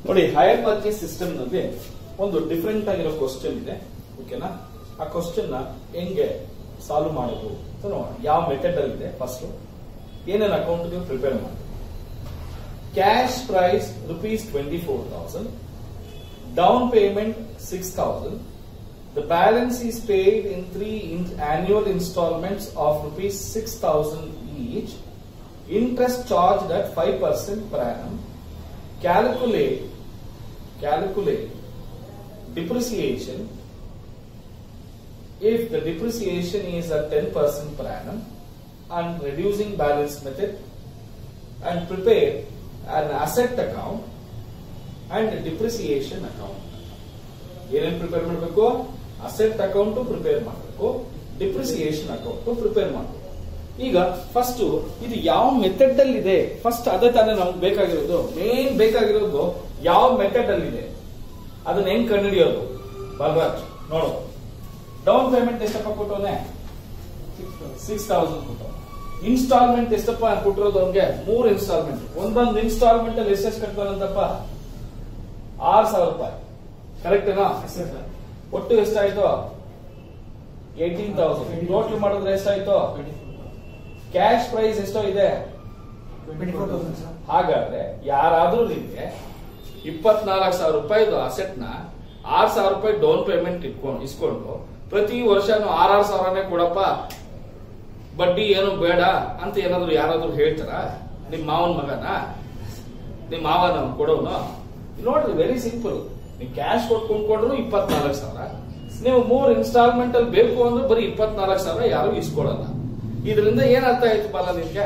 ನೋಡಿ, higher purchase system ನಲ್ಲಿ ಒಂದು ಡಿಫರೆಂಟ್ ಆಗಿರೋ ಕ್ವಶನ್ ಇದೆ. ಓಕೆನಾ? ಆ ಕ್ವಶನ್ ನ ಹೆಂಗೆ ಸಾಲ್ವ್ ಮಾಡೋದು ಅಂತ ನೋಡೋಣ. ಯಾವ ಮೆಥಡ್ ಅಲ್ಲಿ ಇದೆ, ಫಸ್ಟ್ ಏನೇನು ಅಕೌಂಟ್ ಪ್ರಿಪೇರ್ ಮಾಡಿ. Cash price ₹24,000, down payment ₹6,000. The balance is paid in 3 annual installments of ₹6,000 each. Interest charged at 5% per annum. Calculate depreciation if the depreciation is at 10% per annum, and reducing balance method, and prepare an asset account and depreciation account. ಏನೇನು prepare ಮಾಡಬೇಕು? Asset account prepare ಮಾಡಬೇಕು, depreciation account prepare ಮಾಡಬೇಕು. ಈಗ first ಇದು ಯಾವ method ಅಲ್ಲಿ ಇದೆ, first ಅದೇ ತಾನೇ ನಮ್ಗೆ ಬೇಕಾಗಿರೋದು. ಮೇನ್ ಬೇಕಾಗಿರೋದು ಯಾವ ಮೆಥಡ್ ಅಲ್ಲಿ ಇದೆ, ಅದನ್ನ ಹೆಂಗ್ ಕಂಡುಹಿಡಿಯೋದು. ಬಲರಾಜ್ ನೋಡು, ಡೌನ್ ಪೇಮೆಂಟ್ ಎಷ್ಟಪ್ಪ ಕೊಟ್ಟವನೆ? 6,000 ಕೊಟ್ಟವ. ಇನ್ಸ್ಟಾಲ್ಮೆಂಟ್ ಎಷ್ಟಪ್ಪ ಕೊಟ್ಟಿರೋದು ಅವ್ನಿಗೆ? 3 ಇನ್ಸ್ಟಾಲ್ಮೆಂಟ್. ಒಂದೊಂದು ಇನ್ಸ್ಟಾಲ್ಮೆಂಟ್ ಅಲ್ಲಿ ಎಷ್ಟೆಷ್ಟು ಕಟ್ತಾನಂತಪ್ಪ? 6,000 ರೂಪಾಯಿ. ಕರೆಕ್ಟೇನಾ? ಒಟ್ಟು ಎಷ್ಟಾಯ್ತು? 18,000. ಟೋಟಲ್ ಮಾಡಿದ್ರೆ ಎಷ್ಟಾಯ್ತು? ಕ್ಯಾಶ್ ಪ್ರೈಸ್ ಎಷ್ಟೋ ಇದೆ? 24,000. ಹಾಗಾದ್ರೆ ಯಾರಾದ್ರೂ ನಿಮ್ಗೆ 24,000 ರೂಪಾಯಿದು ಅಸೆಟ್ ನ 6,000 ರೂಪಾಯಿ ಡೌನ್ ಪೇಮೆಂಟ್ ಇಸ್ಕೊಂಡು ಪ್ರತಿ ವರ್ಷನೂ 6,000 ಕೊಡಪ್ಪ, ಬಡ್ಡಿ ಏನು ಬೇಡ ಅಂತ ಏನಾದ್ರು ಯಾರಾದ್ರೂ ಹೇಳ್ತಾರ? ನಿಮ್ ಮಾವನ್ ಮಗನ, ನಿಮ್ ಮಾವನ ಕೊಡೋನು? ನೋಡ್ರಿ, ವೆರಿ ಸಿಂಪಲ್. ನೀವು ಕ್ಯಾಶ್ ಕೊಟ್ಕೊಂಡ್ರು 24,000, ನೀವು 3 ಇನ್ಸ್ಟಾಲ್ಮೆಂಟ್ ಅಲ್ಲಿ ಬೇಕು ಅಂದ್ರೆ ಬರೀ 24,000 ಯಾರು ಇಸ್ಕೊಳಲ್ಲ. ಇದರಿಂದ ಏನ್ ಅರ್ಥ ಆಯ್ತು ಬಾಲ ನಿಮ್ಗೆ?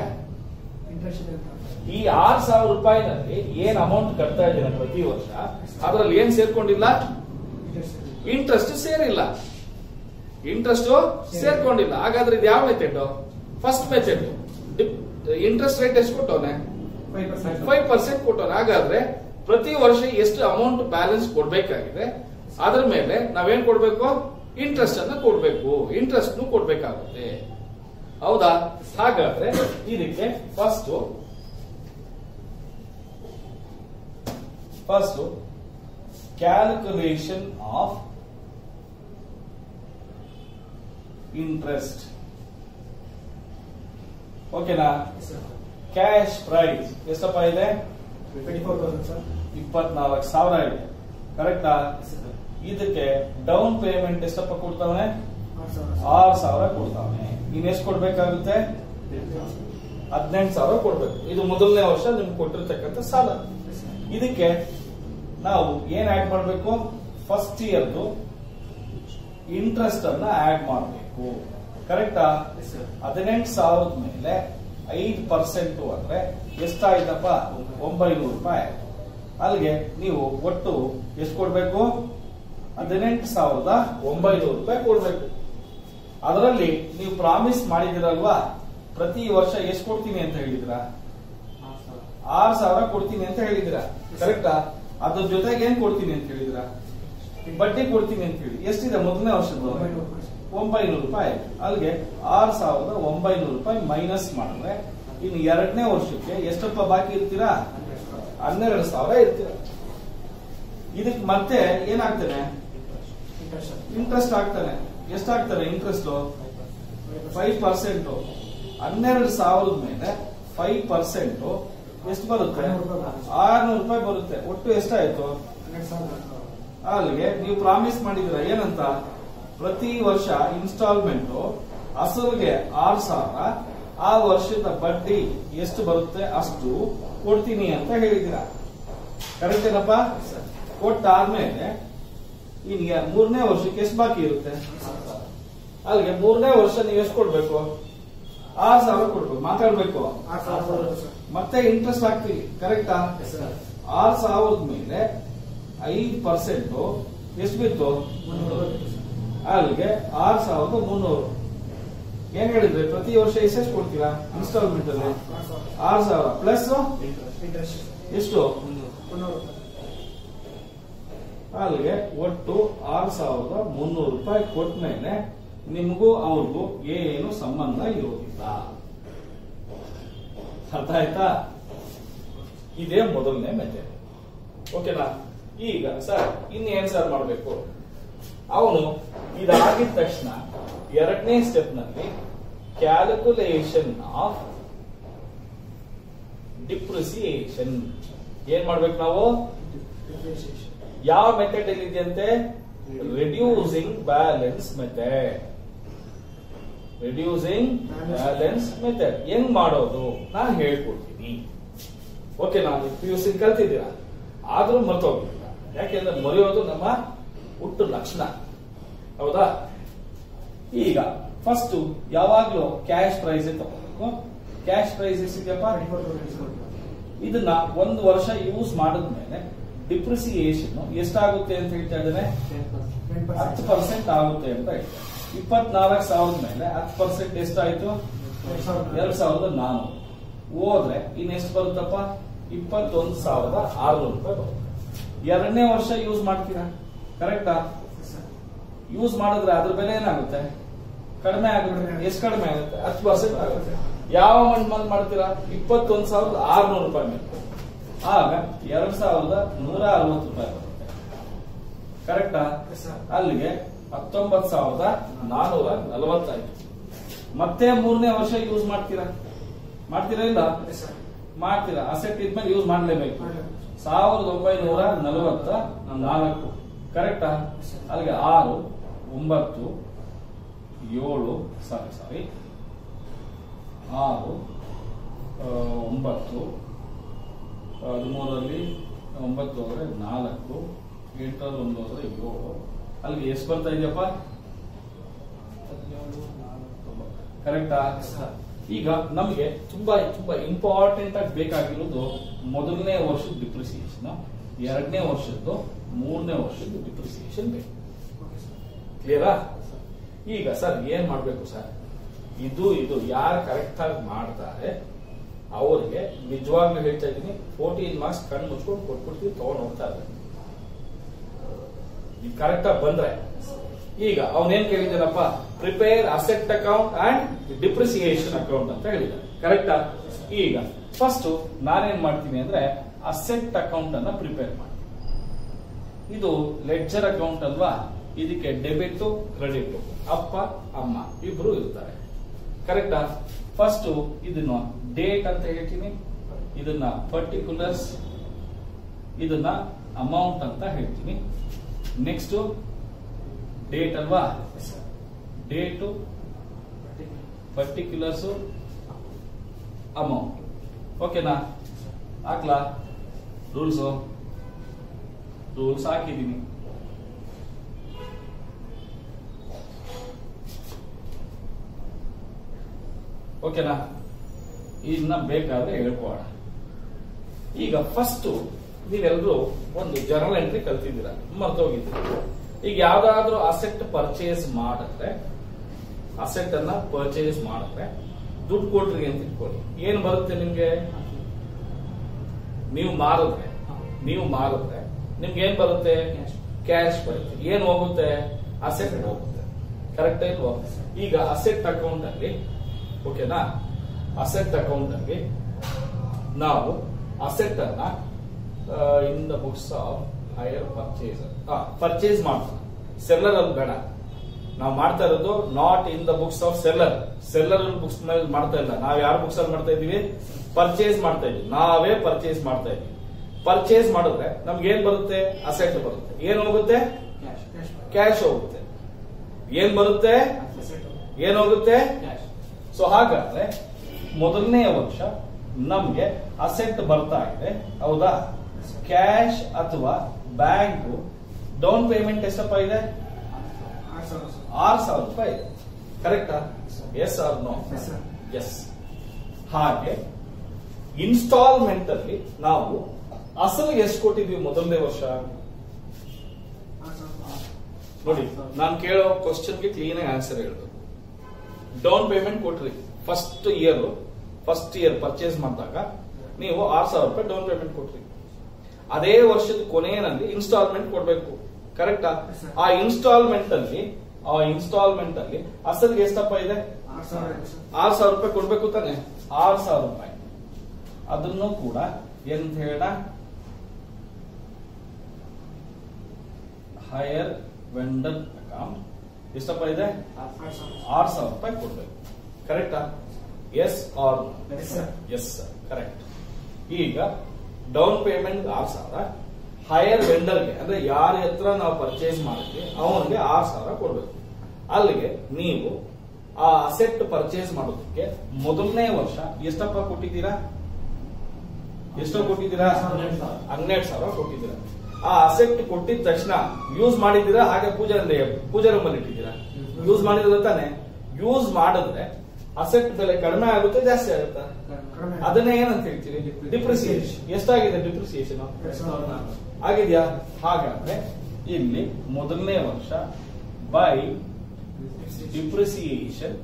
ಈ 6,000 ರೂಪಾಯಿನಲ್ಲಿ ಏನ್ ಅಮೌಂಟ್ ಕಟ್ತಾ ಇದ್ದೀನ ಪ್ರತಿ ವರ್ಷ, ಅದರಲ್ಲಿ ಏನ್ ಸೇರ್ಕೊಂಡಿಲ್ಲ? ಇಂಟ್ರೆಸ್ಟ್ ಸೇರಿಲ್ಲ. ಇಂಟ್ರೆಸ್ಟ್ ಸೇರ್ಕೊಂಡಿಲ್ಲ. ಹಾಗಾದ್ರೆ ಇದು ಯಾವ method? First method. Interest rate ಎಷ್ಟು ಕೊಟ್ಟವನೆ? 5% ಕೊಟ್ಟವನೆ. ಹಾಗಾದ್ರೆ ಪ್ರತಿ ವರ್ಷ ಎಷ್ಟು ಅಮೌಂಟ್ ಬ್ಯಾಲೆನ್ಸ್ ಕೊಡ್ಬೇಕಾಗಿದೆ, ಅದ್ರ ಮೇಲೆ ನಾವೇನ್ ಕೊಡ್ಬೇಕು? ಇಂಟ್ರೆಸ್ಟ್ ಅನ್ನ ಕೊಡ್ಬೇಕು. ಇಂಟ್ರೆಸ್ಟ್ ಕೊಡ್ಬೇಕಾಗುತ್ತೆ. ಹೌದಾ? ಹಾಗಾದ್ರೆ ಇದಕ್ಕೆ ಫಸ್ಟ್ ಕ್ಯಾಲ್ಕುಲೇಷನ್ ಆಫ್ ಇಂಟ್ರೆಸ್ಟ್. ಓಕೆನಾ? ಕ್ಯಾಶ್ ಪ್ರೈಸ್ ಎಷ್ಟಪ್ಪ ಇದೆ? 24,000 ಇದೆ. ಕರೆಕ್ಟಾ? ಇದಕ್ಕೆ ಡೌನ್ ಪೇಮೆಂಟ್ ಎಷ್ಟಪ್ಪ ಕೊಡ್ತಾವನೆ? 6,000 ಕೊಡ್ತಾವನೆ. ಇನ್ನೆಷ್ಟು ಕೊಡ್ಬೇಕಾಗುತ್ತೆ? 18,000 ಕೊಡ್ಬೇಕು. ಇದು ಮೊದಲನೇ ವರ್ಷ ನಿಮ್ಗೆ ಕೊಟ್ಟಿರ್ತಕ್ಕಂಥ ಸಾಲ. ಇದಕ್ಕೆ ನಾವು ಏನ್ ಆಡ್ ಮಾಡಬೇಕು? ಫಸ್ಟ್ ಇಯರ್ದು ಇಂಟ್ರೆಸ್ಟ್ ಅನ್ನ ಆಡ್ ಮಾಡಬೇಕು. ಕರೆಕ್ಟಾ? 18,000 ಮೇಲೆ 5% ಅಂದ್ರೆ ಎಷ್ಟಾಯ್ತಪ್ಪ? 900 ರೂಪಾಯಿ. ಅಲ್ಲಿಗೆ ನೀವು ಒಟ್ಟು ಎಷ್ಟು ಕೊಡ್ಬೇಕು? 18,900 ರೂಪಾಯಿ ಕೊಡ್ಬೇಕು. ಅದರಲ್ಲಿ ನೀವು ಪ್ರಾಮಿಸ್ ಮಾಡಿದಿರಲ್ವಾ, ಪ್ರತಿ ವರ್ಷ ಎಷ್ಟು ಕೊಡ್ತೀನಿ ಅಂತ ಹೇಳಿದಿರ? 6,000 ಕೊಡ್ತೀನಿ ಅಂತ ಹೇಳಿದಿರ. ಕರೆಕ್ಟಾ? ಅದ್ರ ಜೊತೆಗೆ ಏನ್ ಕೊಡ್ತೀನಿ ಅಂತ ಹೇಳಿದಿರ? ಬಡ್ಡಿ ಕೊಡ್ತೀನಿ ಅಂತ ಹೇಳಿ. ಎಷ್ಟಿದೆ ಮೊದಲನೇ ವರ್ಷದ್ದು? 900 ರೂಪಾಯಿ. ಅಲ್ಲಿಗೆ 6,900 ರೂಪಾಯಿ ಮೈನಸ್ ಮಾಡಿದ್ರೆ ಇನ್ನು ಎರಡನೇ ವರ್ಷಕ್ಕೆ ಎಷ್ಟಪ್ಪ ಬಾಕಿ ಇರ್ತೀರಾ? 12,000 ಇರ್ತೀರ. ಇದಕ್ಕೆ ಮತ್ತೆ ಏನಾಗ್ತಾನೆ? ಇಂಟ್ರೆಸ್ಟ್ ಆಗ್ತಾನೆ. ಎಷ್ಟಾಗ್ತಾನೆ ಇಂಟ್ರೆಸ್ಟ್? 5%. 12,000 ಮೇಲೆ 5% ಎಷ್ಟು ಬರುತ್ತೆ? 600 ರೂಪಾಯಿ ಬರುತ್ತೆ. ಒಟ್ಟು ಎಷ್ಟಾಯ್ತು? ಅಲ್ಲಿಗೆ ನೀವು ಪ್ರಾಮಿಸ್ ಮಾಡಿದಿರ ಏನಂತ? ಪ್ರತಿ ವರ್ಷ ಇನ್ಸ್ಟಾಲ್ಮೆಂಟ್ ಅಸಲಿಗೆ 6,000, ಆ ವರ್ಷದ ಬಡ್ಡಿ ಎಷ್ಟು ಬರುತ್ತೆ ಅಷ್ಟು ಕೊಡ್ತೀನಿ ಅಂತ ಹೇಳಿದಿರ. ಕರೆಕ್ಟ್ ಏನಪ್ಪ? ಕೊಟ್ಟಾದ್ಮೇಲೆ ಈಗ 3ನೇ ವರ್ಷಕ್ಕೆ ಎಷ್ಟು ಬಾಕಿ ಇರುತ್ತೆ? ಅಲ್ಲಿಗೆ 3ನೇ ವರ್ಷ ನೀವು ಎಷ್ಟು ಕೊಡ್ಬೇಕು? 6,000 ಕೊಡ್ಬೇಕು. ಮಾತಾಡ್ಬೇಕು. ಮತ್ತೆ ಇಂಟ್ರೆಸ್ಟ್ ಹಾಕ್ತೀವಿ. ಕರೆಕ್ಟಾ? 6,000 ಮೇಲೆ 5% ಎಷ್ಟು ಬಿತ್ತು? ಅಲ್ಲಿಗೆ 6,300. ಏನ್ ಹೇಳಿದ್ರೆ ಪ್ರತಿ ವರ್ಷ ಎಷ್ಟು ಕೊಡ್ತೀರಾ ಇನ್ಸ್ಟಾಲ್ಮೆಂಟ್ ಅಲ್ಲಿ? 6,000 ಪ್ಲಸ್ ಎಷ್ಟು? ಅಲ್ಲಿಗೆ ಒಟ್ಟು 6,300 ರೂಪಾಯಿ ಕೊಟ್ಟ ಮೇಲೆ ನಿಮಗೂ ಅವ್ರಿಗೂ ಏನು ಸಂಬಂಧ ಇರೋದಿಲ್ಲ. ಅರ್ಥ ಆಯ್ತಾ? ಇದೇ ಮೊದಲನೇ ಮೆಥಡ್. ಓಕೆನಾ? ಈಗ ಸರ್ ಇನ್ನೇನ್ ಸರ್ ಮಾಡ್ಬೇಕು? ಅವನು ಇದಾಗಿದ ತಕ್ಷಣ ಎರಡನೇ ಸ್ಟೆಪ್ ನಲ್ಲಿ ಕ್ಯಾಲ್ಕುಲೇಷನ್ ಆಫ್ ಡಿಪ್ರಿಸಿಯೇಷನ್ ಏನ್ ಮಾಡ್ಬೇಕು ನಾವು? ಯಾವ ಮೆಥಡ್ ಇದೆಯಂತೆ? Reducing balance method. Reducing balance method ಹೆಂಗ್ ಮಾಡೋದು ನಾನು ಹೇಳ್ಕೊಡ್ತೀನಿ. ಓಕೆನಾ? PUC ಕಲ್ತಿದ್ದೀರಾ, ಆದ್ರೂ ಮರ್ತೋಗಿಲ್ಲ. ಯಾಕೆಂದ್ರೆ ಮರೆಯೋದು ನಮ್ಮ ಹುಟ್ಟು ಲಕ್ಷಣ, ಹೌದಾ? ಈಗ ಫಸ್ಟ್ ಯಾವಾಗ್ಲೂ ಕ್ಯಾಶ್ ಪ್ರೈಸ್ ತಗೋಬೇಕು. ಕ್ಯಾಶ್ ಪ್ರೈಸ್ ಎಷ್ಟಿದೆಯಪ್ಪ? ಇದನ್ನ ಒಂದು ವರ್ಷ ಯೂಸ್ ಮಾಡಿದ್ಮೇಲೆ ಡಿಪ್ರಿಸಿಯೇಷನ್ ಎಷ್ಟಾಗುತ್ತೆ ಅಂತ ಹೇಳ್ತಾ ಇದ್ದೇನೆ? 10% ಆಗುತ್ತೆ ಅಂತ ಹೇಳ್ತಾರೆ. 24,000 ಮೇಲೆ 10% ಎಷ್ಟಾಯ್ತು? 2,400 ಹೋದ್ರೆ ಇನ್ನೆಷ್ಟು ಬರುತ್ತಪ್ಪ? 21,600 ರೂಪಾಯಿ ಬರುತ್ತೆ. ಎರಡನೇ ವರ್ಷ ಯೂಸ್ ಮಾಡ್ತೀರಾ, ಕರೆಕ್ಟಾ? ಯೂಸ್ ಮಾಡಿದ್ರೆ ಅದ್ರ ಬೆಲೆ ಏನಾಗುತ್ತೆ? ಕಡಿಮೆ ಆಗುತ್ತೆ. ಎಷ್ಟು ಕಡಿಮೆ ಆಗುತ್ತೆ? 10% ಆಗುತ್ತೆ. ಯಾವ ಅಮೌಂಟ್ ಮೇಲೆ ಮಾಡ್ತೀರಾ? 21,600 ರೂಪಾಯಿ ಮೇಲೆ. ಆಗ 2,160 ರೂಪಾಯಿ ಬರುತ್ತೆ, ಕರೆಕ್ಟಾ? ಅಲ್ಲಿಗೆ 19,440 ಆಯ್ತು. ಮತ್ತೆ ಮೂರನೇ ವರ್ಷ ಯೂಸ್ ಮಾಡ್ತೀರಾ? ಮಾಡ್ತೀರಾ ಇಲ್ಲ? ಮಾಡ್ತೀರಾ. ಅಸೆಟ್ ಇದ್ಮೇಲೆ ಯೂಸ್ ಮಾಡ್ಲೇಬೇಕು. 1944, ಕರೆಕ್ಟಾ? ಅಲ್ಲಿಗೆ 6, 9, 7 ಸಾರಿ 6, 9, 13ರಲ್ಲಿ 9 ಹೋದ್ರೆ 4, 8ರಲ್ಲಿ 1 ಹೋದ್ರೆ 7. ಅಲ್ಲಿಗೆ ಎಷ್ಟು ಬರ್ತಾ ಇದೆಯಪ್ಪ? ಕರೆಕ್ಟಾ? ಈಗ ನಮಗೆ ತುಂಬಾ ಇಂಪಾರ್ಟೆಂಟ್ ಆಗಿ ಬೇಕಾಗಿರೋದು ಮೊದಲನೇ ವರ್ಷದ ಡಿಪ್ರಿಸಿಯೇಷನ್, ಎರಡನೇ ವರ್ಷದ್ದು, ಮೂರನೇ ವರ್ಷದ ಡಿಪ್ರಿಸಿಯೇಷನ್ ಬೇಕು. ಕ್ಲಿಯರಾ? ಈಗ ಸರ್ ಏನ್ ಮಾಡ್ಬೇಕು ಸರ್? ಇದು ಯಾರು ಕರೆಕ್ಟ್ ಆಗಿ ಮಾಡ್ತಾರೆ ಅವ್ರಿಗೆ ನಿಜವಾಗ್ಲೂ ಹೇಳ್ತಾ ಇದ್ದೀನಿ, 14 ಮಾರ್ಕ್ಸ್ ಕಣ್ಣು ಮುಚ್ಕೊಂಡು ಕೊಟ್ಬಿಡ್ತೀವಿ, ತಗೊಂಡು ಹೋಗ್ತಾ ಇದ್ದಾರೆ. ಇದು ಕರೆಕ್ಟ್ ಆಗಿ ಬಂದ್ರೆ ಈಗ ಅವನೇನ್ ಕೇಳಿದ್ದಾನಪ್ಪ? Prepare asset account and depreciation account ಅಂತ ಹೇಳಿದ್ದಾನೆ, ಕರೆಕ್ಟಾ? ಈಗ ಫಸ್ಟ್ ನಾನೇನ್ ಮಾಡ್ತೀನಿ ಅಂದ್ರೆ ಅಸೆಟ್ ಅಕೌಂಟ್ ಅನ್ನ ಪ್ರಿಪೇರ್ ಮಾಡ್ತೀನಿ. ಇದು ಲೆಡ್ಜರ್ ಅಕೌಂಟ್ ಅಲ್ವಾ? ಇದಕ್ಕೆ ಡೆಬಿಟ್ ಕ್ರೆಡಿಟ್ ಅಪ್ಪ ಅಮ್ಮ ಇಬ್ರು ಇರ್ತಾರೆ, ಕರೆಕ್ಟಾ? ಫಸ್ಟ್ ಇದನ್ನ ಡೇಟ್ ಅಂತ ಹೇಳ್ತೀನಿ, ಇದನ್ನ ಪರ್ಟಿಕ್ಯುಲರ್ಸ್, ಇದನ್ನ ಅಮೌಂಟ್ ಅಂತ ಹೇಳ್ತೀನಿ. ನೆಕ್ಸ್ಟ್ ಡೇಟ್ ಅಲ್ವಾ? Date, particulars, amount. ಓಕೆನಾ? ಹಾಕ್ಲಾ? ರೂಲ್ಸ್ ಹಾಕಿದ್ದೀನಿ. ಓಕೆನಾ? ಇದನ್ನ ಬೇಕಾದ್ರೆ ಹೇಳ್ಕೋಣ. ಈಗ ಫಸ್ಟ್ ನೀವೆಲ್ಲರೂ ಒಂದು ಜರ್ನಲ್ ಎಂಟ್ರಿ ಕಲ್ತಿದ್ದೀರಾ, ಮರ್ತೋಗಿದ್ದೀರಾ. ಈಗ ಯಾವ್ದಾದ್ರು ಅಸೆಟ್ ಪರ್ಚೇಸ್ ಮಾಡಿದ್ರೆ, ಅಸೆಟ್ ಅನ್ನ ಪರ್ಚೇಸ್ ಮಾಡಿದ್ರೆ ದುಡ್ಡು ಕೊಟ್ರಿ ಅಂತ ಇಟ್ಕೊಳ್ಳಿ, ಏನ್ ಬರುತ್ತೆ ನಿಮ್ಗೆ? ನೀವು ಮಾರಿದ್ರೆ ನಿಮ್ಗೆ ಏನ್ ಬರುತ್ತೆ? ಕ್ಯಾಶ್ ಬರುತ್ತೆ. ಏನ್ ಹೋಗುತ್ತೆ? ಅಸೆಟ್ ಹೋಗುತ್ತೆ, ಕರೆಕ್ಟ್ ಇಲ್ವೋ? ಈಗ ಅಸೆಟ್ ಅಕೌಂಟ್ ಅಲ್ಲಿ, ಓಕೆನಾ? ಅಸೆಟ್ ಅಕೌಂಟ್ ಅಲ್ಲಿ ನಾವು ಅಸೆಟ್ ಅನ್ನ in the books of hire purchase ಮಾಡ್ತೀವಿ. ಸೆಲ್ಲರ್ ಅಲ್ಲಿ ಬೇಡ, ನಾವು ಮಾಡ್ತಾ ಇರೋದು not in the books of seller books ಮೇಲೆ ಮಾಡ್ತಾ ಇಲ್ಲ. ನಾವು ಯಾರ ಬುಕ್ಸ್ ಅಲ್ಲಿ ಮಾಡ್ತಾ ಇದೀವಿ? ಪರ್ಚೇಸ್ ಮಾಡ್ತಾ ಇದೀವಿ, ನಾವೇ ಪರ್ಚೇಸ್ ಮಾಡ್ತಾ ಇದೀವಿ. ಪರ್ಚೇಸ್ ಮಾಡಿದ್ರೆ ನಮ್ಗೆ ಏನ್ ಬರುತ್ತೆ? ಅಸೆಟ್ ಬರುತ್ತೆ. ಏನ್ ಹೋಗುತ್ತೆ? ಕ್ಯಾಶ್ ಹೋಗುತ್ತೆ. ಏನ್ ಬರುತ್ತೆ? ಏನ್ ಹೋಗುತ್ತೆ? ಸೊ ಹಾಗಾದ್ರೆ ಮೊದಲನೇ ವರ್ಷ ನಮ್ಗೆ ಅಸೆಟ್ ಬರ್ತಾ ಇದೆ, ಹೌದಾ? ಕ್ಯಾಶ್ ಅಥವಾ ಬ್ಯಾಂಕ್ ಡೌನ್ ಪೇಮೆಂಟ್ ಎಷ್ಟಪ್ಪ ಇದೆ? 6,000 ರೂಪಾಯಿ ಇದೆ, ಕರೆಕ್ಟಾ? Yes or no? ಎಸ್. ಹಾಗೆ ಇನ್ಸ್ಟಾಲ್ಮೆಂಟ್ ಅಲ್ಲಿ ನಾವು ಅಸಲು ಎಷ್ಟು ಕೊಟ್ಟಿದ್ವಿ ಮೊದಲನೇ ವರ್ಷ? ನೋಡಿ, ನಾನು ಕೇಳೋ ಕ್ವಶನ್ಗೆ ಕ್ಲೀನ್ ಆಗಿ ಆನ್ಸರ್ ಹೇಳಬೇಕು. ಡೌನ್ ಪೇಮೆಂಟ್ ಕೊಟ್ರಿ ಫಸ್ಟ್ ಇಯರ್ ಪರ್ಚೇಸ್ ಮಾಡಿದಾಗ ನೀವು 6,000 ರೂಪಾಯಿ ಡೌನ್ ಪೇಮೆಂಟ್ ಕೊಟ್ರಿ. ಅದೇ ವರ್ಷದ ಕೊನೆಯಲ್ಲಿ ಇನ್ಸ್ಟಾಲ್ಮೆಂಟ್ ಕೊಡ್ಬೇಕು, ಕರೆಕ್ಟಾ? ಆ ಇನ್ಸ್ಟಾಲ್ಮೆಂಟ್ ಅಲ್ಲಿ ಅಸಲಿಗೆ ಎಷ್ಟಪ್ಪ ಇದೆ? 6,000 ರೂಪಾಯಿ ಕೊಡ್ಬೇಕು ತಾನೆ? 6,000 ರೂಪಾಯಿ. ಅದನ್ನು ಕೂಡ ಎಂತ ಹೇಳ ಹೈಯರ್ ವೆಂಡರ್ ಅಕೌಂಟ್ ಎಷ್ಟಪ್ಪ ಇದೆ? 6,000 ರೂಪಾಯಿ ಕೊಡ್ಬೇಕು. ಕರೆಕ್ಟಾ? Yes or? Yes sir, correct. ಈಗ ಡೌನ್ ಪೇಮೆಂಟ್ 6,000, ಹೈಯರ್ ವೆಂಡರ್ಗೆ ಅಂದ್ರೆ ಯಾರ ಹತ್ರ ನಾವು ಪರ್ಚೇಸ್ ಮಾಡಿದ್ವಿ ಅವನಿಗೆ 6,000 ಕೊಡ್ಬೇಕು. ಅಲ್ಲಿಗೆ ನೀವು ಆ ಅಸೆಟ್ ಪರ್ಚೇಸ್ ಮಾಡೋದಕ್ಕೆ ಮೊದಲನೇ ವರ್ಷ ಎಷ್ಟಪ್ಪ ಕೊಟ್ಟಿದ್ದೀರಾ? ಎಷ್ಟು ಕೊಟ್ಟಿದ್ದೀರಾ? 12,000 ಕೊಟ್ಟಿದ್ದೀರಾ. ಆ ಅಸೆಟ್ ಕೊಟ್ಟಿದ ತಕ್ಷಣ ಯೂಸ್ ಮಾಡಿದ್ದೀರಾ? ಹಾಗೆ ಪೂಜಾ ರೂಮ್ ಅಲ್ಲಿ ಇಟ್ಟಿದ್ದೀರಾ? ಯೂಸ್ ಮಾಡಿದ್ರೆ ತಾನೆ. ಯೂಸ್ ಮಾಡಿದ್ರೆ ಅಸೆಟ್ ಬೆಲೆ ಕಡಿಮೆ ಆಗುತ್ತೆ, ಜಾಸ್ತಿ ಆಗುತ್ತಾ? ಅದನ್ನೇ ಏನಂತ ಹೇಳ್ತೀವಿ? ಡಿಪ್ರಿಸಿಯೇಷನ್. ಎಷ್ಟಾಗಿದೆ ಡಿಪ್ರಿಸಿಯೇಷನ್? ಆಗಿದ್ಯಾ? ಹಾಗಾದ್ರೆ ಇಲ್ಲಿ ಮೊದಲನೇ ವರ್ಷ ಬೈ ಡಿಪ್ರಿಸಿಯೇಷನ್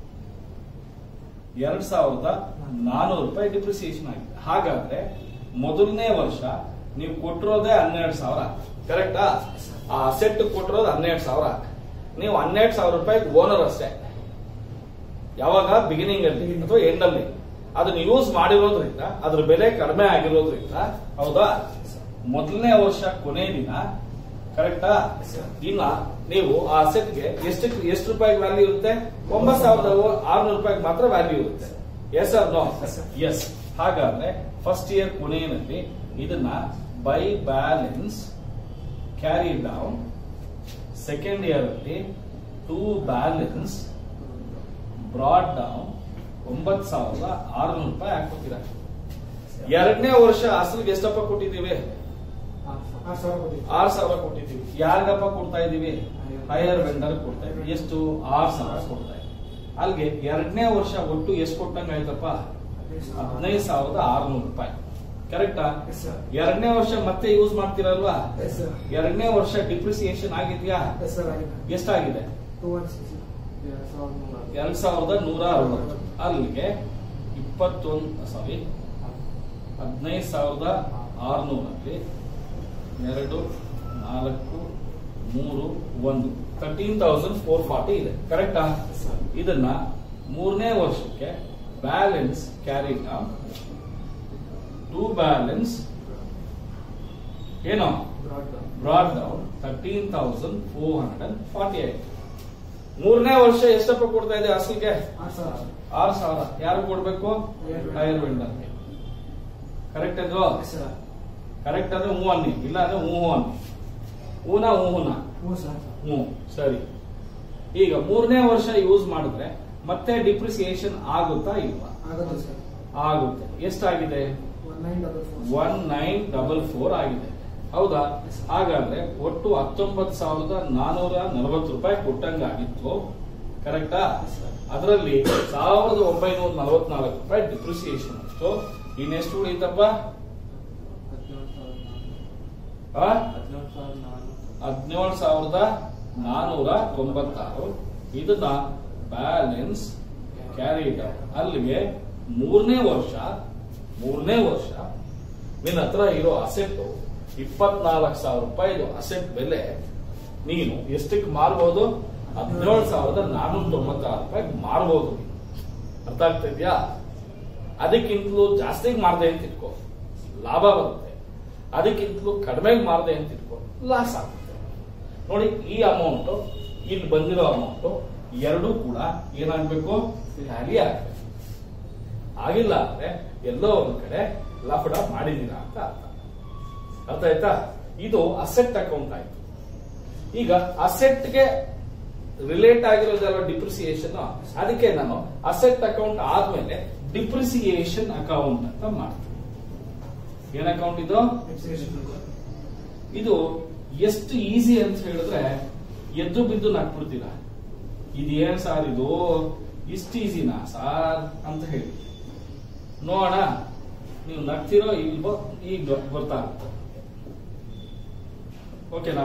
2,400 ರೂಪಾಯಿ ಡಿಪ್ರಿಸಿಯೇಷನ್ ಆಗಿದೆ. ಹಾಗಾದ್ರೆ ಮೊದಲನೇ ವರ್ಷ ನೀವು ಕೊಟ್ಟಿರೋದೇ 12,000. ಕರೆಕ್ಟಾ? ಆ ಅಸೆಟ್ ಕೊಟ್ಟಿರೋದು 12,000. ನೀವು 12,000 ರೂಪಾಯಿ ಓನರ್ ಅಷ್ಟೇ. ಯಾವಾಗ? ಬಿಗಿನಿಂಗ್ ಅಲ್ಲಿ ಅಥವಾ ಎಂಡ್ ಅಲ್ಲಿ. ಅದನ್ನ ಯೂಸ್ ಮಾಡಿರೋದ್ರಿಂದ ಅದ್ರ ಬೆಲೆ ಕಡಿಮೆ ಆಗಿರೋದ್ರಿಂದ, ಹೌದಾ? ಮೊದಲನೇ ವರ್ಷ ಕೊನೆ ದಿನ, ಕರೆಕ್ಟಾ? ಇನ್ನ ನೀವು ಆ ಅಸೆಟ್ಗೆ ಎಷ್ಟು ರೂಪಾಯಿ ವ್ಯಾಲ್ಯೂ ಇರುತ್ತೆ? 9,600 ರೂಪಾಯಿಗೆ ಮಾತ್ರ ವ್ಯಾಲ್ಯೂ ಇರುತ್ತೆ. Yes or no? ಎಸ್. ಹಾಗಾದ್ರೆ ಫಸ್ಟ್ ಇಯರ್ ಕೊನೆಯಲ್ಲಿ ಇದನ್ನ by balance carry down, second year ಅಲ್ಲಿ ಟು ಬ್ಯಾಲೆನ್ಸ್ ಬ್ರಾಡ್ ಡೌನ್ 9,600 ರೂಪಾಯಿ ಹಾಕೋತೀರಾ. ಎರಡನೇ ವರ್ಷ ಅಸಲಿಗೆ ಎಷ್ಟಪ್ಪ ಕೊಟ್ಟಿದ್ದೀವಿ? 6,000 ಕೊಟ್ಟಿದ್ದೀವಿ. ಯಾರಿಗಪ್ಪ ಕೊಡ್ತಾ ಇದೀವಿ? ಹೈಯರ್ ವೆಂಡರ್ ಕೊಡ್ತಾ ಇದೀವಿ. ಎಷ್ಟು? 6,000 ಕೊಡ್ತಾ ಇದೀವಿ. ಅಲ್ಲಿಗೆ ಎರಡನೇ ವರ್ಷ ಒಟ್ಟು ಎಷ್ಟು ಕೊಟ್ಟಂಗ ಆಯ್ತಪ್ಪ? 15,600 ರೂಪಾಯಿ. ಕರೆಕ್ಟಾ? ಎರಡನೇ ವರ್ಷ ಮತ್ತೆ ಯೂಸ್ ಮಾಡ್ತೀರಲ್ವಾ? ಎರಡನೇ ವರ್ಷ ಡಿಪ್ರಿಸಿಯೇಷನ್ ಆಗಿದ್ಯಾ? ಎಷ್ಟಾಗಿದೆ? 2,160. ಅಲ್ಲಿಗೆ 15,600 ಅಲ್ಲಿ 2, 4, 3, 1 13,440 ಇದೆ. ಕರೆಕ್ಟಾ? ಇದನ್ನ ಮೂರನೇ ವರ್ಷಕ್ಕೆ balance carry down to balance ಏನು? Brought down 13,448. ಮೂರನೇ ವರ್ಷ ಎಷ್ಟಪ್ಪ ಕೊಡ್ತಾ ಇದೆ ಅಸಲಿಗೆ? 6,000. ಯಾರು ಕೊಡ್ಬೇಕು? Hire vendor. ಕರೆಕ್ಟ್ ಅಲ್ವಾ? ಕರೆಕ್ಟ್ ಅಂದ್ರೆ ಹೂ ಅನ್ನಿ, ಇಲ್ಲ ಅಂದ್ರೆ ಹೂ ಅನ್ನಿ. ಹೂನ ಹೂನ ಹ್ಞೂ, ಸರಿ. ಈಗ ಮೂರನೇ ವರ್ಷ ಯೂಸ್ ಮಾಡಿದ್ರೆ ಮತ್ತೆ ಡಿಪ್ರಿಸಿಯೇಷನ್ ಆಗುತ್ತಾ ಇಲ್ವಾ? ಆಗುತ್ತೆ. ಎಷ್ಟಾಗಿದೆ? 1944 ಆಗಿದೆ. ಹೌದಾ? ಹಾಗಾದ್ರೆ ಒಟ್ಟು 19,440 ರೂಪಾಯಿ ಕೊಟ್ಟಂಗಾಗಿತ್ತು. ಕರೆಕ್ಟಾ? ಅದರಲ್ಲಿ 1,944 ರೂಪಾಯಿ ಡಿಪ್ರಿಸಿಯೇಷನ್ ಅಷ್ಟು. ಇನ್ನೆಷ್ಟು ಉಳಿತಪ್ಪ? 17,496. ಇದನ್ನ ಬ್ಯಾಲೆನ್ಸ್ ಕ್ಯಾರಿ ಡೌನ್. ಅಲ್ಲಿಗೆ ಮೂರನೇ ವರ್ಷ ನಿನ್ನ ಹತ್ರ ಇರೋ ಅಸೆಟ್ 24,000 ರೂಪಾಯಿ ಅಸೆಟ್ ಬೆಲೆ ನೀನು ಎಷ್ಟಕ್ಕೆ ಮಾರ್ಬೋದು? 17,496 ರೂಪಾಯಿ ಮಾರ್ಬೋದು. ಅರ್ಥ ಆಗ್ತಾ ಇದೆಯಾ? ಅದಕ್ಕಿಂತಲೂ ಜಾಸ್ತಿಗೆ ಮಾರ್ದೆ ಅಂತ ಇಟ್ಕೋ, ಲಾಭ ಬರುತ್ತೆ. ಅದಕ್ಕಿಂತಲೂ ಕಡಿಮೆಗೆ ಮಾರ್ದೆ ಅಂತ ಇಟ್ಕೋ, ಲಾಸ್ ಆಗುತ್ತೆ. ನೋಡಿ, ಈ ಅಮೌಂಟ್ ಇಲ್ಲಿ ಬಂದಿರೋ ಅಮೌಂಟ್ ಎರಡೂ ಕೂಡ ಏನಾಗಬೇಕು? ಟ್ಯಾಲಿ ಆಗಬೇಕು. ಆಗಿಲ್ಲ ಅಂದ್ರೆ ಎಲ್ಲೋ ಒಂದು ಕಡೆ ಲಫಡ ಮಾಡಿದೀರಾ ಅಂತ ಅರ್ಥ. ಅರ್ಥ ಆಯ್ತಾ? ಇದು ಅಸೆಟ್ ಅಕೌಂಟ್ ಆಯ್ತು. ಈಗ ಅಸೆಟ್ಗೆ ರಿಲೇಟ್ ಆಗಿರೋದಲ್ಲ ಡಿಪ್ರಿಸಿಯೇಷನ್. ಅದಕ್ಕೆ ನಾನು ಅಸೆಟ್ ಅಕೌಂಟ್ ಆದ್ಮೇಲೆ ಡಿಪ್ರಿಸಿಯೇಷನ್ ಅಕೌಂಟ್ ಅಂತ ಮಾಡ್ತೀನಿ. ಏನ್ ಅಕೌಂಟ್ ಇದು? ಇದು ಎಷ್ಟು ಈಸಿ ಅಂತ ಹೇಳಿದ್ರೆ ಎದ್ದು ಬಿದ್ದು ನಕ್ಬಿಡ್ತೀರಾ. ಇದೇನ್ ಸಾರ್ ಇದು ಇಷ್ಟು ಈಸಿನಾ ಸಾರ್ ಅಂತ ಹೇಳಿ ನೋಡೋಣ. ನೀವು ನಗ್ತಿರೋ ಇಲ್ವೋ ಈಗ ಗೊತ್ತಾಗುತ್ತೆ. ಓಕೆನಾ?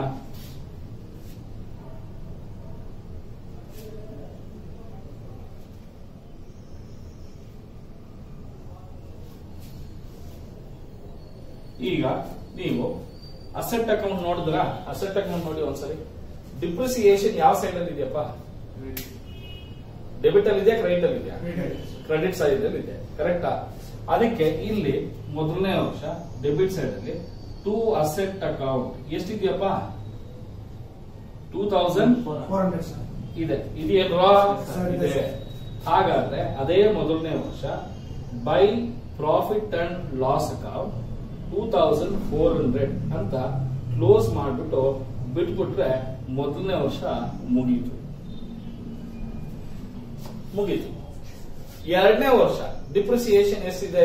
ಈಗ ನೀವು ಅಸೆಟ್ ಅಕೌಂಟ್ ನೋಡಿದ್ರ? ಅಸೆಟ್ ಅಕೌಂಟ್ ನೋಡಿ ಒಂದ್ಸರಿ. ಡಿಪ್ರಿಸಿಯೇಷನ್ ಯಾವ ಸೈಡ್ ಅಲ್ಲಿ ಇದೆಯಪ್ಪ? ಡೆಬಿಟ್ ಅಲ್ಲಿ ಇದೆಯಾ, ಕ್ರೆಡಿಟ್ ಅಲ್ಲಿ ಇದೆಯಾ? ಕ್ರೆಡಿಟ್ ಸೈಡ್ ಅಲ್ಲಿ ಇದೆ. ಕರೆಕ್ಟಾ? ಅದಕ್ಕೆ ಇಲ್ಲಿ ಮೊದಲನೇ ವರ್ಷ ಡೆಬಿಟ್ ಸೈಡ್ ಅಲ್ಲಿ ಟು ಅಸೆಟ್ ಅಕೌಂಟ್ ಎಷ್ಟಿದೆಯಪ್ಪ? 400 ಸರ್. ಇದೆ. ಇದೆಯಲ್ವಾ? ಸರ್, ಇದೆ ಇದೆ. ಸರ್. ಹಾಗಾದ್ರೆ ಅದೇ ಮೊದಲನೇ ವರ್ಷ by profit and loss account 2400 ಅಂತ ಕ್ಲೋಸ್ ಮಾಡ್ಬಿಟ್ಟು ಬಿಟ್ಬಿಟ್ರೆ ಮೊದಲನೇ ವರ್ಷ ಮುಗೀತು. ಎರಡನೇ ವರ್ಷ ಡಿಪ್ರಿಸಿಯೇಷನ್ ಎಷ್ಟಿದೆ?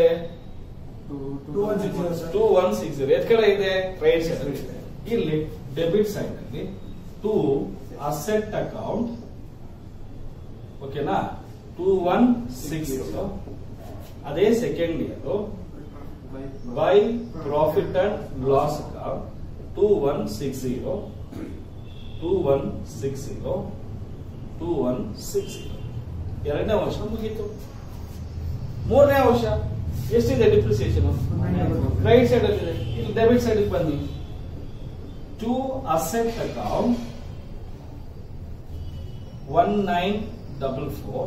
2160 ಸರ್. 2160. ಎತ್ ಕಡೆ ಇದೆ? ಕ್ರೆಡಿಟ್ ಸೈಡ್ ಇದೆ. ಇಲ್ಲಿ ಡೆಬಿಟ್ ಸೈಡ್ ಅಲ್ಲಿ ಟು ಅಸೆಟ್ ಅಕೌಂಟ್, ಓಕೆನಾ, 2160. ಅದೇ second year by profit and loss account 2160. ಎರಡನೇ ವರ್ಷ ಮುಗೀತು. ಮೂರನೇ ವರ್ಷ ಎಷ್ಟಿದೆ ಡಿಪ್ರಿಸಿಯೇಷನ್? ರೈಟ್ ಸೈಡ್ ಅಲ್ಲಿ ಇದೆ. ಇಲ್ಲಿ ಡೆಬಿಟ್ ಸೈಡ್ ಬನ್ನಿ. To asset account 1944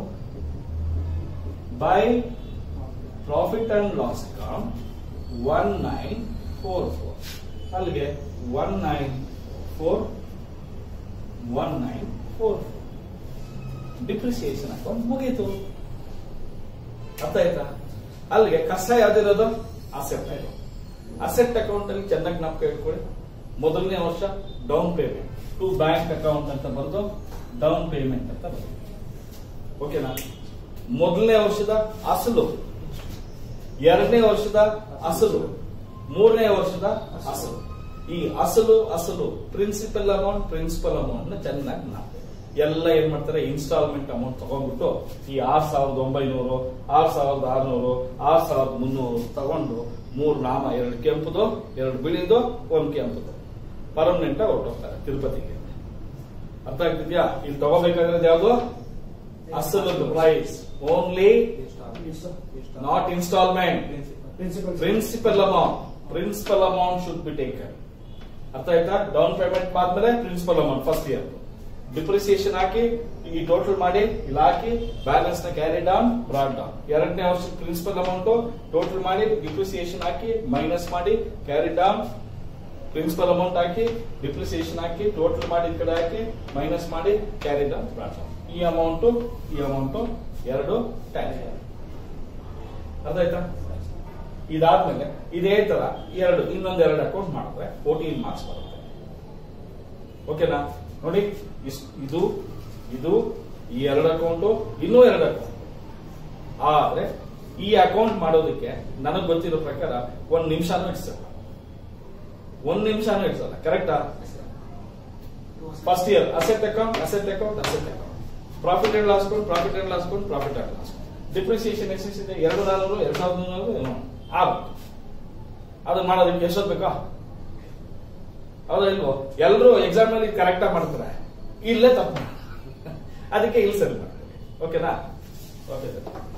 by profit and loss account 1944. ಅಲ್ಲಿಗೆ 1944 ಡಿಪ್ರಿಸಿಯೇಷನ್ ಅಕೌಂಟ್ ಮುಗೀತು. ಅರ್ಥ ಆಯ್ತಾ? ಅಲ್ಲಿಗೆ ಕಸ ಯಾವ್ದಿರೋದು? Asset account. ಅಸೆಟ್ ಅಕೌಂಟ್ ಅಲ್ಲಿ ಚೆನ್ನಾಗಿ ಜ್ಞಾಪಕ ಇಟ್ಕೊಳ್ಳಿ. ಮೊದಲನೇ ವರ್ಷ down payment to bank account ಅಂತ ಬಂದು ಡೌನ್ ಪೇಮೆಂಟ್ ಅಂತ ಬಂದು, ಓಕೆನಾ? ಮೊದಲನೇ ವರ್ಷದ ಅಸಲು, ಎರಡನೇ ವರ್ಷದ ಅಸಲು, ಮೂರನೇ ವರ್ಷದ ಅಸಲು. ಈ ಅಸಲು ಪ್ರಿನ್ಸಿಪಲ್ ಅಮೌಂಟ್ ಚೆನ್ನಾಗಿ ಜ್ಞಾಪಕ. ಎಲ್ಲ ಏನ್ ಮಾಡ್ತಾರೆ? ಇನ್ಸ್ಟಾಲ್ಮೆಂಟ್ ಅಮೌಂಟ್ ತಗೊಂಡ್ಬಿಟ್ಟು ಈ 6900, 6600, 6300 ತಗೊಂಡು 3 ನಾಮ, 2 ಕೆಂಪುದು, 2 ಬಿಳಿದು, 1 ಕೆಂಪುದು ಪರ್ಮನೆಂಟ್ ಆಗಿ ಹೊರಟೋಗ್ತಾರೆ ತಿರುಪತಿಗೆ. ಅರ್ಥ ಆಗ್ತಿದ್ಯಾ? ಇಲ್ಲಿ ತಗೋಬೇಕಾಗಿರೋದು ಯಾವುದು? ಅಸಲು price only, not instalment. Principal amount should be taken. ಅರ್ಥ ಆಯ್ತಾ? ಡೌನ್ ಪೇಮೆಂಟ್ ಆದ್ಮೇಲೆ principal amount first year depreciation ಹಾಕಿ ಈ ಟೋಟಲ್ ಮಾಡಿ ಇಲ್ಲಿ ಹಾಕಿ ಬ್ಯಾಲೆನ್ಸ್ ನ ಕ್ಯಾರಿ ಡೌನ್ ಬ್ರಾಡ್ ಡೌನ್. ಎರಡನೇ ವರ್ಷ ಪ್ರಿನ್ಸಿಪಲ್ ಅಮೌಂಟ್ ಟೋಟಲ್ ಮಾಡಿ ಡಿಪ್ರಿಸಿಯೇಷನ್ ಹಾಕಿ ಮೈನಸ್ ಮಾಡಿ ಕ್ಯಾರಿ ಡೌನ್, ಪ್ರಿನ್ಸಿಪಲ್ ಅಮೌಂಟ್ ಹಾಕಿ ಡಿಪ್ರಿಸಿಯೇಷನ್ ಹಾಕಿ ಟೋಟಲ್ ಮಾಡಿ ಈ ಕಡೆ ಹಾಕಿ ಮೈನಸ್ ಮಾಡಿ ಕ್ಯಾರಿ ಡೌನ್ ಬ್ರಾಡ್ ಡೌನ್. ಈ ಅಮೌಂಟ್ ಎರಡು ಟ್ಯಾಲಿ. ಅರ್ಥ ಆಯ್ತಾ? ಇದಾದ್ಮೇಲೆ ಇದೇ ತರ ಇನ್ನೊಂದೆರಡು ಅಕೌಂಟ್ ಮಾಡಿದ್ರೆ 14 ಮಾರ್ಕ್ಸ್ ಬರುತ್ತೆ. ಓಕೆನಾ? ನೋಡಿ, ಇದು ಈ 2 ಅಕೌಂಟು, ಇನ್ನೂ 2 ಅಕೌಂಟ್. ಆದ್ರೆ ಈ ಅಕೌಂಟ್ ಮಾಡೋದಕ್ಕೆ ನನಗೆ ಗೊತ್ತಿರೋ ಪ್ರಕಾರ 1 ನಿಮಿಷನೂ ಇಡ್ಸಲ್ಲ. ಕರೆಕ್ಟಾ? First year asset account, profit and loss account, depreciation ಎಷ್ಟಿದೆ? 2400, 2300 ಆಗುತ್ತೆ. ಅದು ಮಾಡೋದಕ್ಕೆ ಎಷ್ಟೊತ್ತು ಬೇಕಾ? ಹೌದಾ ಇಲ್ವೋ? ಎಲ್ಲರೂ ಎಕ್ಸಾಮ್ ನಲ್ಲಿ ಕರೆಕ್ಟ್ ಆಗಿ ಮಾಡ್ತಾರೆ, ಇಲ್ಲೇ ತಪ್ಪು. ಅದಕ್ಕೆ ಇಲ್ಲಿ ಸರಿ ಮಾಡ್ತಾರೆ. ಓಕೆನಾ? Okay sir.